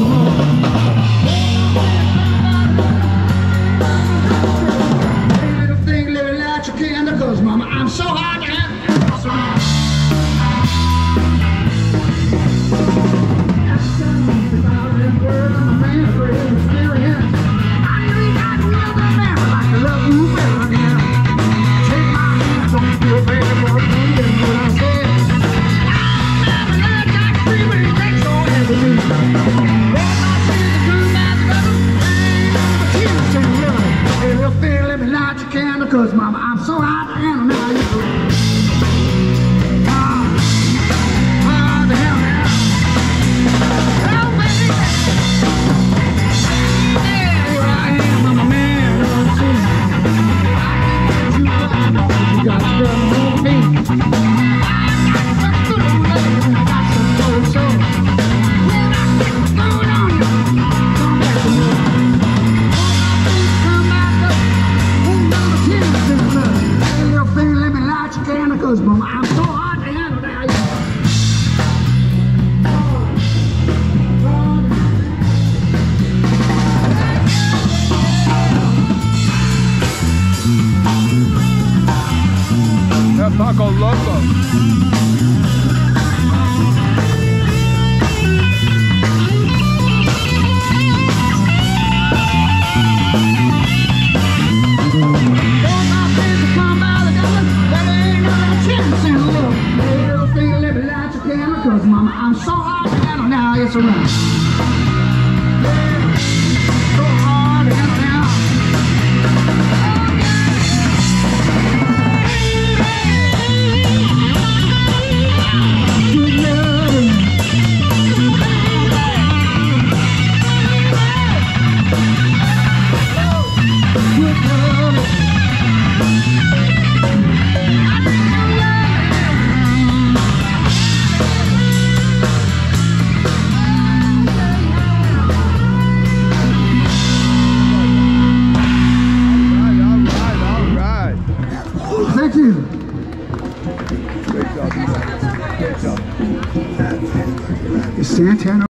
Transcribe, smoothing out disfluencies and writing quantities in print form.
Cause mama, I'm so hard to handle. Cause mama, I'm so hot to handle now. You hard to handle now. Oh baby, yeah, here I am, I'm a man. You got to go with me. I got some good so when I get going on you, come back to me. Cause mama, I'm so hard to handle now. That Paco Loco. Cause mama, I'm so hard to handle now. It's around. So hard to handle now. Thank you. Great job. Great job. Is Santana